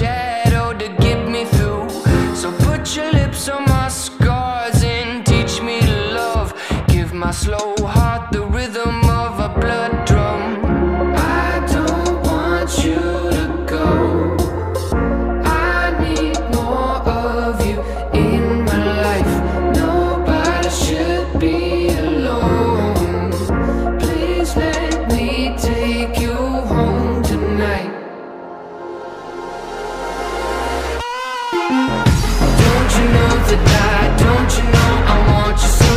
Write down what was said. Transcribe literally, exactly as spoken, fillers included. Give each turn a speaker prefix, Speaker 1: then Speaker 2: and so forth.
Speaker 1: shadow to get me through. So put your lips on my scars and teach me to love. Give my slow heart the rhythm of a blood drum. I don't want you to go. I need more of you in my life. Nobody should be alone. Please let me take you home tonight. Don't you know that I, don't you know I want you so